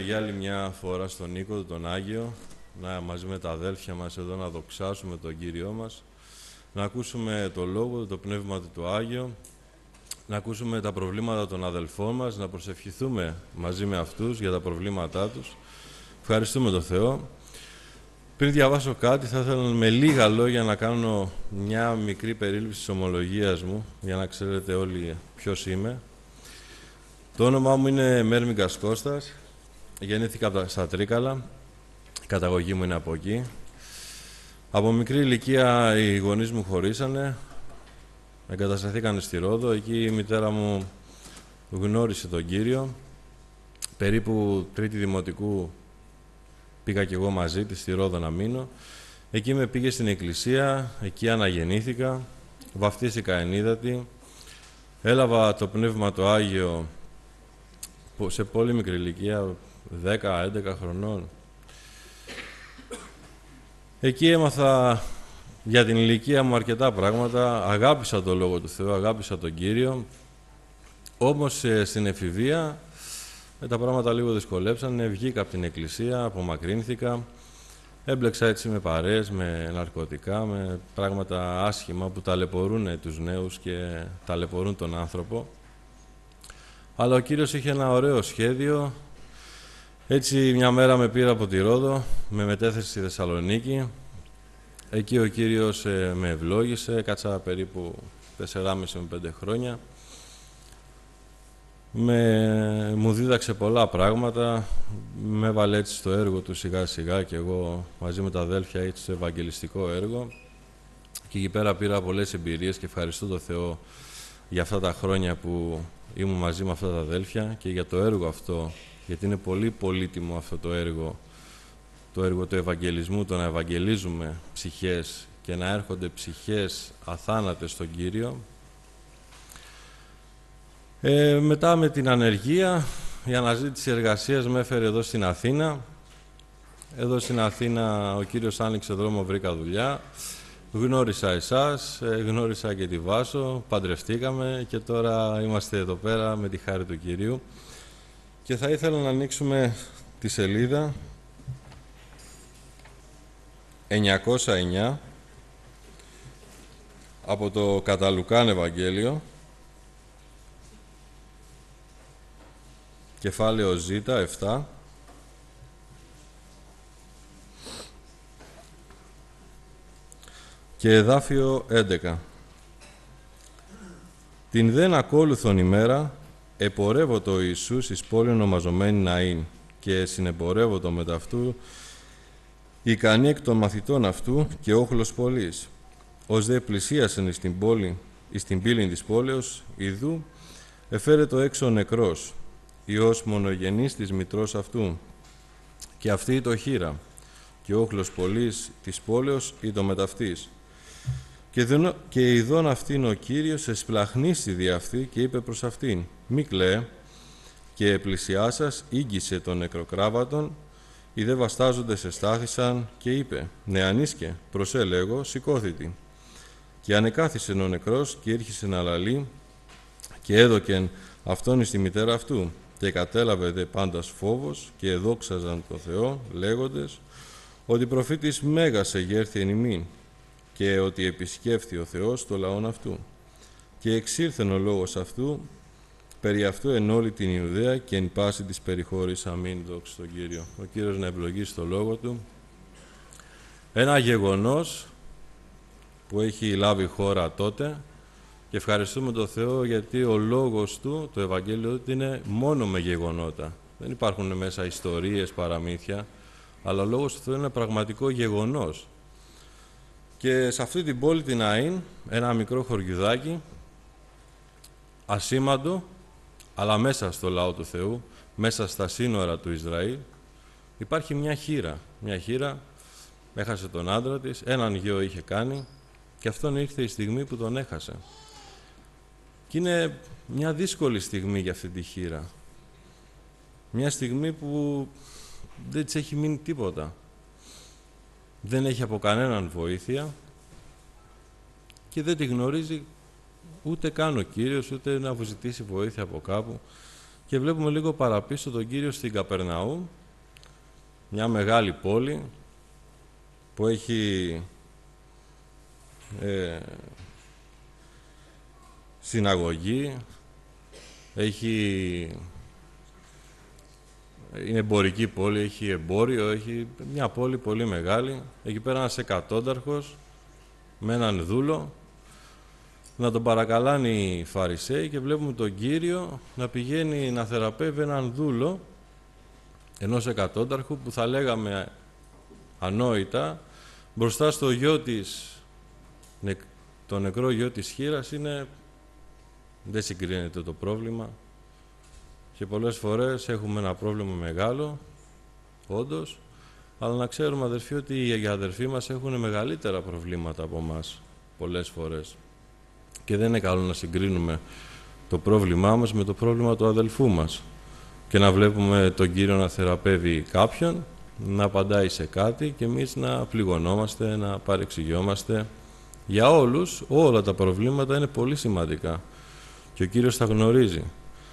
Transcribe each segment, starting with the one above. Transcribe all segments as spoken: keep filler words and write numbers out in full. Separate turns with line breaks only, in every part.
για άλλη μια φορά στον Νίκο, τον Άγιο, να μαζί με τα αδέλφια μας εδώ να δοξάσουμε τον Κύριό μας, να ακούσουμε το Λόγο, το Πνεύμα του Άγιο, να ακούσουμε τα προβλήματα των αδελφών μας, να προσευχηθούμε μαζί με αυτούς για τα προβλήματά τους. Ευχαριστούμε τον Θεό. Πριν διαβάσω κάτι, θα ήθελα με λίγα λόγια να κάνω μια μικρή περίληψη της ομολογίας μου, για να ξέρετε όλοι ποιος είμαι. Το όνομά μου είναι Μέρμιγκας Κώστας. Γεννήθηκα στα Τρίκαλα. Η καταγωγή μου είναι από εκεί. Από μικρή ηλικία οι γονείς μου χωρίσανε. Εγκατασταθήκανε στη Ρόδο. Εκεί η μητέρα μου γνώρισε τον Κύριο. Περίπου τρίτη δημοτικού πήγα κι εγώ μαζί της στη Ρόδο να μείνω. Εκεί με πήγε στην εκκλησία. Εκεί αναγεννήθηκα. Βαφτίστηκα ενίδατη. Έλαβα το Πνεύμα το Άγιο σε πολύ μικρή ηλικία, δέκα έντεκα χρονών. Εκεί έμαθα για την ηλικία μου αρκετά πράγματα. Αγάπησα το Λόγο του Θεού, αγάπησα τον Κύριο. Όμως στην εφηβεία τα πράγματα λίγο δυσκολέψανε. Βγήκα από την εκκλησία, απομακρύνθηκα. Έμπλεξα έτσι με παρέες, με ναρκωτικά, με πράγματα άσχημα που ταλαιπωρούν τους νέους και ταλαιπωρούν τον άνθρωπο. Αλλά ο Κύριος είχε ένα ωραίο σχέδιο. Έτσι μια μέρα με πήρα από τη Ρόδο, με μετέθεσε στη Θεσσαλονίκη. Εκεί ο Κύριος ε, με ευλόγησε, κάτσα περίπου τεσσεράμισι με πέντε χρόνια. Με, μου δίδαξε πολλά πράγματα, με έβαλε έτσι στο έργο του σιγά σιγά και εγώ μαζί με τα αδέλφια έτσι στο ευαγγελιστικό έργο. Και εκεί πέρα πήρα πολλές εμπειρίες και ευχαριστώ τον Θεό για αυτά τα χρόνια που ήμουν μαζί με αυτά τα αδέλφια και για το έργο αυτό, γιατί είναι πολύ πολύτιμο αυτό το έργο, το έργο του Ευαγγελισμού, το να ευαγγελίζουμε ψυχές και να έρχονται ψυχές αθάνατες στον Κύριο. Ε, μετά με την ανεργία, η αναζήτηση εργασίας με έφερε εδώ στην Αθήνα. Εδώ στην Αθήνα ο Κύριος άνοιξε δρόμο, βρήκα δουλειά. Γνώρισα εσάς, γνώρισα και τη Βάσο, παντρευτήκαμε και τώρα είμαστε εδώ πέρα με τη χάρη του Κυρίου. Και θα ήθελα να ανοίξουμε τη σελίδα εννιακόσια εννιά από το κατά Λουκάν Ευαγγέλιο, κεφάλαιο Ζ, επτά. Και εδάφιο έντεκα. Την δεν ακόλουθον ημέρα επορεύωτο ο Ιησούς εις πόλη ονομαζομένη Ναΐν και συνεπορεύωτο μετ' αυτού ικανοί εκ των μαθητών αυτού και όχλος πολλής. Ως δε πλησίασεν εις την πόλη, εις την πύλην της πόλεως, ιδού εφέρετο έξω νεκρός, Υιός μονογενής της μητρός αυτού, και αυτή το χείρα, και όχλος πολλής της πόλεως ήτο μετ' αυτής. Και, δονο, και ειδών αυτήν ο Κύριος εσπλαχνίστη δι' αυτή και είπε προς αυτήν, μη κλαίε, και πλησιάσας ήγγισε τον νεκροκράβατον, οι δε βαστάζοντες εστάθησαν και είπε, νεανίσκε, προσέλεγω, σηκώθητη. Και ανεκάθισεν ο νεκρός και ήρχισε να λαλεί και έδωκεν αυτόν εις τη μητέρα αυτού και κατέλαβε δε πάντας φόβος και εδόξαζαν τον Θεό λέγοντες ότι προφήτης μέγας εγέρθη εν ημίν και ότι επισκέφθη ο Θεός το λαόν αυτού. Και εξήλθεν ο λόγος αυτού περί αυτού εν όλη την Ιουδαία και εν πάση της περιχώρης. Αμήν. Δόξα στον Κύριο. Ο Κύριος να ευλογήσει το λόγο Του. Ένα γεγονός που έχει λάβει χώρα τότε και ευχαριστούμε τον Θεό γιατί ο λόγος Του, το Ευαγγέλιο Του, είναι μόνο με γεγονότα. Δεν υπάρχουν μέσα ιστορίες, παραμύθια, αλλά ο λόγος του Θεού είναι ένα πραγματικό γεγονός. Και σε αυτή την πόλη την Ναΐν, ένα μικρό χωριουδάκι, ασήμαντο, αλλά μέσα στο λαό του Θεού, μέσα στα σύνορα του Ισραήλ, υπάρχει μια χήρα. Μια χήρα έχασε τον άντρα της, έναν γιο είχε κάνει και αυτόν ήρθε η στιγμή που τον έχασε. Και είναι μια δύσκολη στιγμή για αυτή τη χήρα. Μια στιγμή που δεν της έχει μείνει τίποτα. Δεν έχει από κανέναν βοήθεια και δεν τη γνωρίζει ούτε καν ο Κύριος, ούτε να ζητήσει βοήθεια από κάπου. Και και βλέπουμε λίγο παραπίσω τον Κύριο στην Καπερναού, μια μεγάλη πόλη που έχει ε, συναγωγή, έχει, είναι εμπορική πόλη, έχει εμπόριο, έχει μια πόλη πολύ μεγάλη. Εκεί πέρα ένας εκατόνταρχος με έναν δούλο να τον παρακαλάνε οι Φαρισαίοι και βλέπουμε τον Κύριο να πηγαίνει να θεραπεύει έναν δούλο ενός εκατόνταρχου που θα λέγαμε ανόητα μπροστά στο γιο της, το νεκρό γιο της χήρας, είναι, δεν συγκρίνεται το πρόβλημα και πολλές φορές έχουμε ένα πρόβλημα μεγάλο, όντως, αλλά να ξέρουμε αδερφοί ότι οι αδερφοί μας έχουν μεγαλύτερα προβλήματα από μας πολλές φορές και δεν είναι καλό να συγκρίνουμε το πρόβλημά μας με το πρόβλημα του αδελφού μας και να βλέπουμε τον Κύριο να θεραπεύει κάποιον, να απαντάει σε κάτι και εμείς να πληγωνόμαστε, να παρεξηγιόμαστε. Για όλους, όλα τα προβλήματα είναι πολύ σημαντικά και ο Κύριος τα γνωρίζει.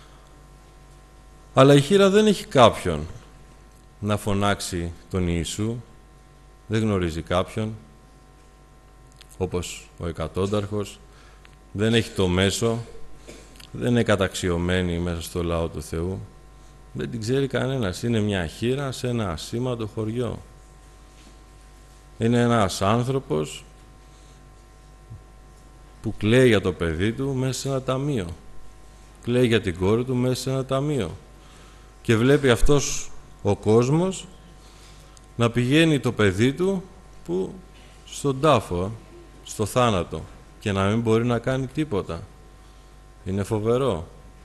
Αλλά η χήρα δεν έχει κάποιον να φωνάξει τον Ιησού, δεν γνωρίζει κάποιον, όπως ο εκατόνταρχος, δεν έχει το μέσο, δεν είναι καταξιωμένη μέσα στο λαό του Θεού, δεν την ξέρει κανένας. Είναι μια χήρα σε ένα ασήμαντο χωριό. Είναι ένας άνθρωπος που κλαίει για το παιδί του μέσα σε ένα ταμείο. Κλαίει για την κόρη του μέσα σε ένα ταμείο. Και βλέπει αυτός ο κόσμος να πηγαίνει το παιδί του που στον τάφο, στο θάνατο και να μην μπορεί να κάνει τίποτα. Είναι φοβερό.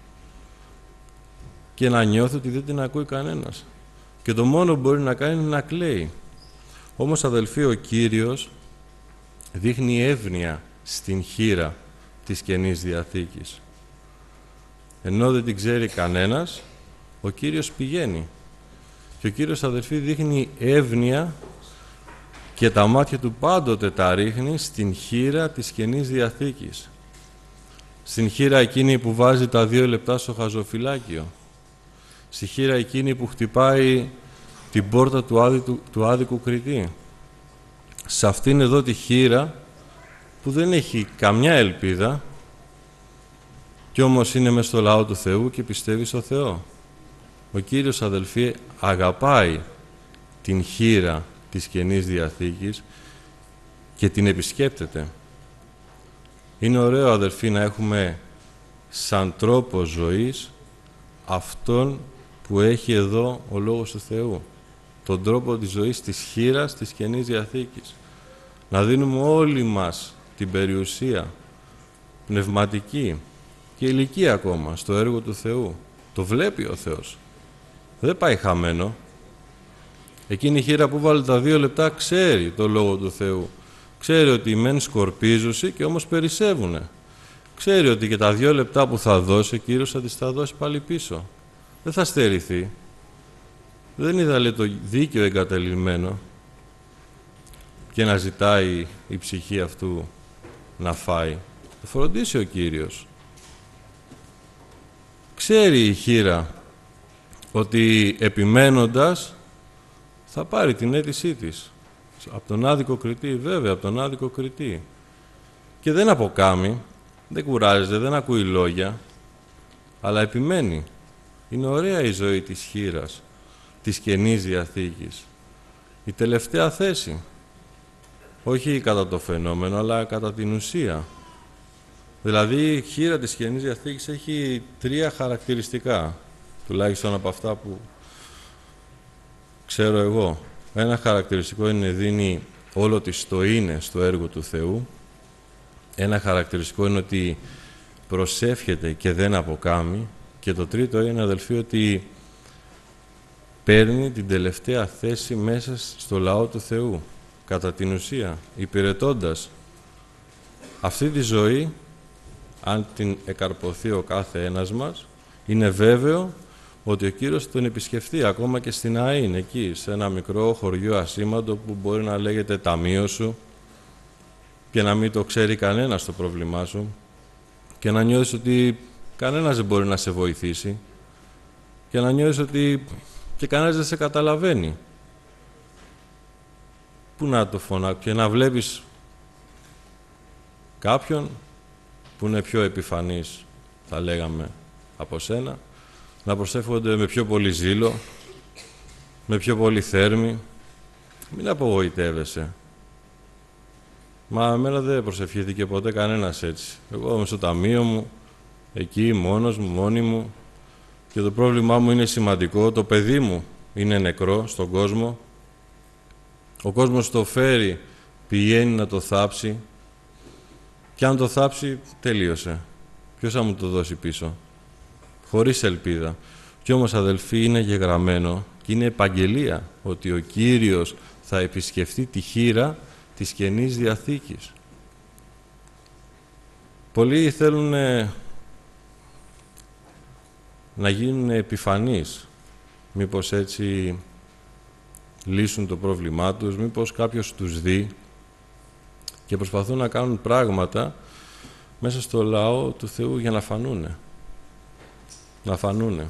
Και να νιώθει ότι δεν την ακούει κανένας. Και το μόνο που μπορεί να κάνει είναι να κλαίει. Όμως, αδελφοί, ο Κύριος δείχνει εύνοια στην χήρα της Καινής Διαθήκης. Ενώ δεν την ξέρει κανένας, ο Κύριος πηγαίνει. Και ο Κύριος, αδελφοί, δείχνει εύνοια και τα μάτια του πάντοτε τα ρίχνει στην χήρα της Καινής Διαθήκης. Στην χήρα εκείνη που βάζει τα δύο λεπτά στο χαζοφυλάκιο. Στη χήρα εκείνη που χτυπάει την πόρτα του άδικου, του άδικου κριτή. Σε αυτήν εδώ τη χήρα που δεν έχει καμιά ελπίδα κι όμως είναι μες στο λαό του Θεού και πιστεύει στο Θεό. Ο Κύριος, αδελφοί, αγαπάει την χήρα της Καινής Διαθήκης και την επισκέπτεται. Είναι ωραίο, αδελφοί, να έχουμε σαν τρόπο ζωής αυτόν που έχει εδώ ο Λόγος του Θεού. Τον τρόπο της ζωής της χήρας της Καινής Διαθήκης. Να δίνουμε όλοι μας την περιουσία πνευματική και ηλική ακόμα στο έργο του Θεού. Το βλέπει ο Θεός. Δεν πάει χαμένο. Εκείνη η χήρα που βάλει τα δύο λεπτά ξέρει το Λόγο του Θεού. Ξέρει ότι οι μεν σκορπίζουσι και όμως περισσεύουνε. Ξέρει ότι και τα δύο λεπτά που θα δώσει, ο Κύριος θα τις θα δώσει πάλι πίσω. Δεν θα στερηθεί. Δεν είδα, λέει, το δίκαιο εγκαταλειμμένο και να ζητάει η ψυχή αυτού να φάει. Θα φροντίσει ο Κύριος. Ξέρει η χήρα ότι επιμένοντας θα πάρει την αίτησή της. Από τον άδικο κριτή, βέβαια, από τον άδικο κριτή. Και δεν αποκάμει, δεν κουράζεται, δεν ακούει λόγια, αλλά επιμένει. Είναι ωραία η ζωή της χήρας, της Καινής Διαθήκης. Η τελευταία θέση. Όχι κατά το φαινόμενο, αλλά κατά την ουσία. Δηλαδή, η χήρα της Καινής Διαθήκης έχει τρία χαρακτηριστικά, τουλάχιστον από αυτά που ξέρω εγώ. Ένα χαρακτηριστικό είναι δίνει όλο της το είναι στο έργο του Θεού. Ένα χαρακτηριστικό είναι ότι προσεύχεται και δεν αποκάμει. Και το τρίτο είναι, αδελφοί, ότι παίρνει την τελευταία θέση μέσα στο λαό του Θεού. Κατά την ουσία, υπηρετώντας αυτή τη ζωή, αν την εκαρποθεί ο κάθε ένας μας, είναι βέβαιο ότι ο Κύριος τον επισκεφτεί ακόμα και στην Αΐν, εκεί, σε ένα μικρό χωριό ασήμαντο που μπορεί να λέγεται ταμείο σου και να μην το ξέρει κανένας το πρόβλημά σου και να νιώθεις ότι κανένας δεν μπορεί να σε βοηθήσει. και να νιώθεις ότι και κανένας δεν σε καταλαβαίνει. Πού να το φωνάξεις και να βλέπεις κάποιον που είναι πιο επιφανής, θα λέγαμε, από σένα, να προσεύχονται με πιο πολύ ζήλο, με πιο πολύ θέρμη. Μην απογοητεύεσαι. Μα εμένα δεν προσευχήθηκε ποτέ κανένας έτσι. Εγώ είμαι στο ταμείο μου, εκεί μόνος μου, μόνη μου, και το πρόβλημά μου είναι σημαντικό. Το παιδί μου είναι νεκρό στον κόσμο. Ο κόσμος το φέρει, πηγαίνει να το θάψει, και αν το θάψει, τελείωσε. Ποιος θα μου το δώσει πίσω? Χωρίς ελπίδα. Κι όμως, αδελφοί, είναι γεγραμμένο και είναι επαγγελία ότι ο Κύριος θα επισκεφτεί τη χήρα της Καινής Διαθήκης. Πολλοί θέλουν να γίνουν επιφανείς. Μήπως έτσι λύσουν το πρόβλημά τους, μήπως κάποιος τους δει, και προσπαθούν να κάνουν πράγματα μέσα στο λαό του Θεού για να φανούνε. Να φανούνε.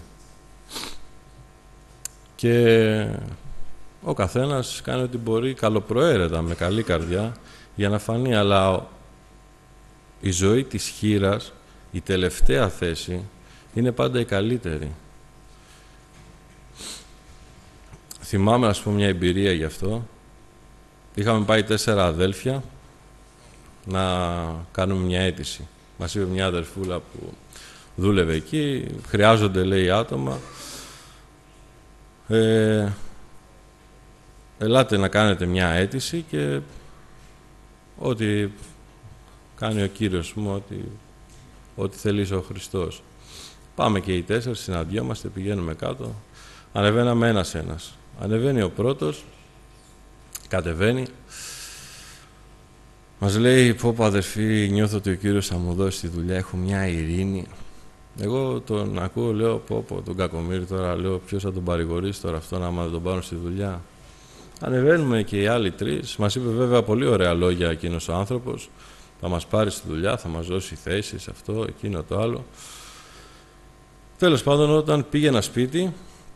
Και ο καθένας κάνει ό,τι μπορεί καλοπροαίρετα, με καλή καρδιά, για να φανεί, αλλά η ζωή της χήρας, η τελευταία θέση, είναι πάντα η καλύτερη. Θυμάμαι, ας πούμε, μια εμπειρία γι' αυτό. Είχαμε πάει τέσσερα αδέλφια να κάνουμε μια αίτηση. Μας είπε μια αδερφούλα που δούλευε εκεί, χρειάζονται, λέει, άτομα. Ε, ελάτε να κάνετε μια αίτηση και ό,τι κάνει ο Κύριος μου, ό,τι, ό,τι θελήσει ο Χριστός. Πάμε και οι τέσσερις, συναντιόμαστε, πηγαίνουμε κάτω. Ανεβαίναμε ένας-ένας. Ανεβαίνει ο πρώτος, κατεβαίνει. Μας λέει, πω πω αδερφοί, νιώθω ότι ο Κύριος θα μου δώσει τη δουλειά, έχω μια ειρήνη. Εγώ τον ακούω, λέω, πω πω, τον κακομοίρη τώρα, λέω, ποιος θα τον παρηγορήσει τώρα αυτόν, άμα δεν τον πάρουν στη δουλειά. Ανεβαίνουμε και οι άλλοι τρεις. Μας είπε βέβαια πολύ ωραία λόγια εκείνος ο άνθρωπος. Θα μας πάρει στη δουλειά, θα μας δώσει θέσεις, αυτό, εκείνο, το άλλο. Τέλος πάντων, όταν πήγαινα σπίτι,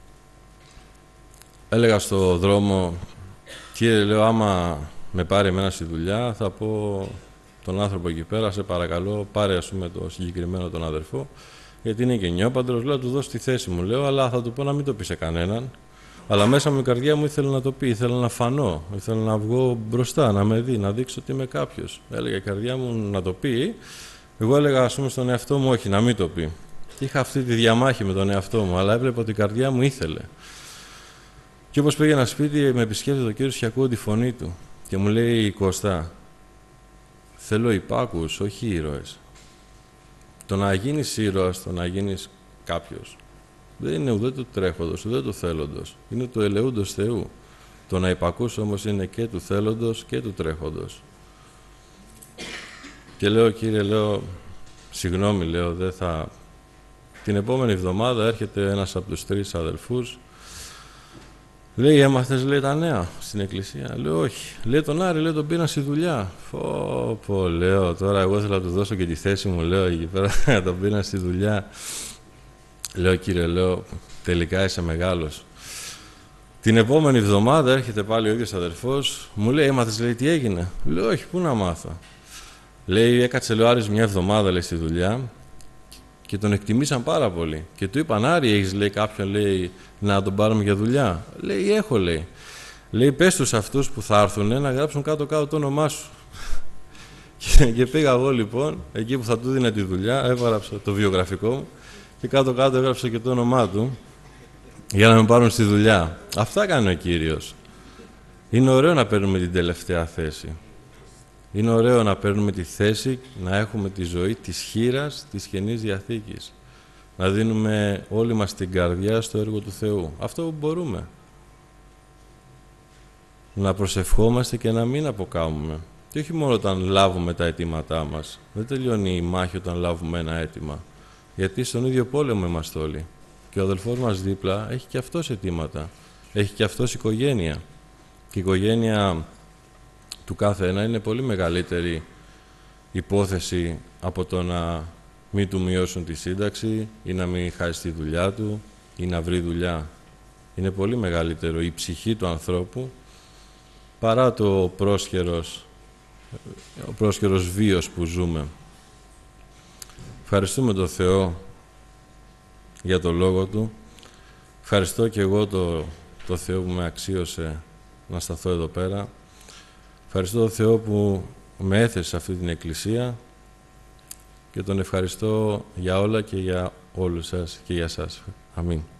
έλεγα στο δρόμο, κύριε, λέω, άμα με πάρει εμένα στη δουλειά, θα πω τον άνθρωπο εκεί πέρα, σε παρακαλώ, πάρε, ας πούμε, το συγκεκριμένο τον αδερφό, γιατί είναι και νιόπαντρος, λέω, του δώσω τη θέση μου, λέω, αλλά θα του πω να μην το πει σε κανέναν. Αλλά μέσα μου η καρδιά μου ήθελε να το πει, ήθελε να φανώ, ήθελε να βγω μπροστά, να με δει, να δείξω ότι είμαι κάποιος. Έλεγε η καρδιά μου να το πει. Εγώ έλεγα, ας πούμε, στον εαυτό μου, όχι, να μην το πει. Και είχα αυτή τη διαμάχη με τον εαυτό μου, αλλά έβλεπα ότι η καρδιά μου ήθελε. Και όπως πήγαινα σπίτι, με επισκέπτεται ο Κύριος και ακούω τη φωνή του. Και μου λέει, Κώστα, θέλω υπάκους, όχι ήρωες. Το να γίνεις ήρωας, το να γίνεις κάποιος, δεν είναι ουδέ του τρέχοντος, ουδέ του θέλοντος. Είναι του ελεούντος Θεού. Το να υπακούς όμως είναι και του θέλοντος και του τρέχοντος. Και λέω, Κύριε, λέω, συγγνώμη, λέω, δεν θα... Την επόμενη εβδομάδα έρχεται ένας από τους τρεις αδελφούς. Λέει, έμαθες, λέει, τα νέα στην εκκλησία? Λέω, όχι. Λέει, τον Άρη, λέει, τον πήραν στη δουλειά. Πω, πω, λέω, τώρα εγώ ήθελα να του δώσω και τη θέση μου, λέω, εκεί πέρα τον πήραν στη δουλειά. Λέω, Κύριε, λέω, τελικά είσαι μεγάλος. Την επόμενη εβδομάδα έρχεται πάλι ο ίδιος αδερφός, μου λέει, έμαθες, λέει, τι έγινε? Λέω, όχι, πού να μάθω. Λέει, έκατσε, λέω, Άρης μια εβδομάδα, λέει, στη δουλειά και τον εκτιμήσαν πάρα πολύ. Και του είπαν, Άρη, έχεις, λέει, κάποιον, λέει, να τον πάρουμε για δουλειά? Λέει, έχω, λέει. Λέει, πες τους αυτούς που θα έρθουν να γράψουν κάτω-κάτω το όνομά σου. και, και πήγα εγώ, λοιπόν, εκεί που θα του δίνε τη δουλειά, έβγραψα το βιογραφικό μου και κάτω-κάτω έγραψα και το όνομά του για να με πάρουν στη δουλειά. Αυτά κάνει ο Κύριος. Είναι ωραίο να παίρνουμε την τελευταία θέση. Είναι ωραίο να παίρνουμε τη θέση, να έχουμε τη ζωή της χήρας της Καινής Διαθήκης. Να δίνουμε όλη μας την καρδιά στο έργο του Θεού. Αυτό που μπορούμε. Να προσευχόμαστε και να μην αποκάμουμε. Και όχι μόνο όταν λάβουμε τα αιτήματά μας. Δεν τελειώνει η μάχη όταν λάβουμε ένα αίτημα. Γιατί στον ίδιο πόλεμο είμαστε όλοι. Και ο αδελφός μας δίπλα έχει και αυτός αιτήματα. Έχει και αυτός οικογένεια. Και η οικογένεια του κάθε ένα είναι πολύ μεγαλύτερη υπόθεση από το να μην του μειώσουν τη σύνταξη ή να μην χάσει τη δουλειά του ή να βρει δουλειά. Είναι πολύ μεγαλύτερο η ψυχή του ανθρώπου παρά το πρόσχερος, ο πρόσχερος βίος που ζούμε. Ευχαριστούμε τον Θεό για το Λόγο Του. Ευχαριστώ και εγώ το, το Θεό που με αξίωσε να σταθώ εδώ πέρα. Ευχαριστώ τον Θεό που με έθεσε σε αυτή την Εκκλησία και τον ευχαριστώ για όλα και για όλους σας και για σας. Αμήν.